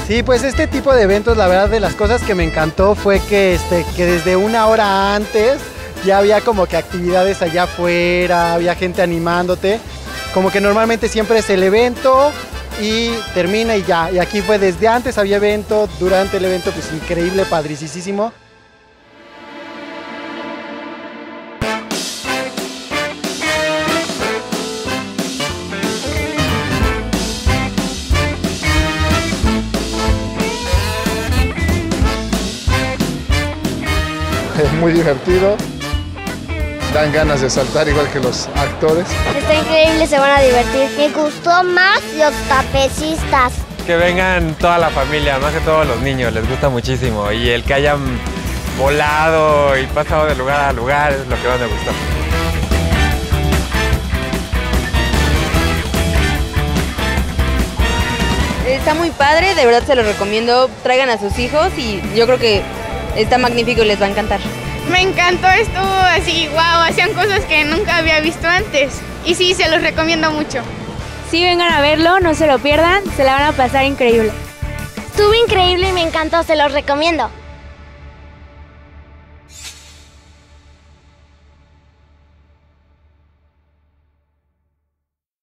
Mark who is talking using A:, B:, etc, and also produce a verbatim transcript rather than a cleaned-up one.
A: Sí, pues este tipo de eventos, la verdad de las cosas que me encantó fue que, este, que desde una hora antes ya había como que actividades allá afuera, había gente animándote. Como que normalmente siempre es el evento y termina y ya. Y aquí fue desde antes, había evento, durante el evento, pues increíble, padricísimo.
B: Es muy divertido, dan ganas de saltar igual que los actores.
C: Está increíble, se van a divertir. Me gustó más los tapecistas.
D: Que vengan toda la familia, más que todos los niños, les gusta muchísimo. Y el que hayan volado y pasado de lugar a lugar es lo que más me gusta.
E: Está muy padre, de verdad se lo recomiendo, traigan a sus hijos y yo creo que está magnífico y les va a encantar.
F: Me encantó, estuvo así, wow, hacían cosas que nunca había visto antes. Y sí, se los recomiendo mucho.
G: Sí, vengan a verlo, no se lo pierdan, se la van a pasar increíble.
C: Estuvo increíble y me encantó, se los recomiendo.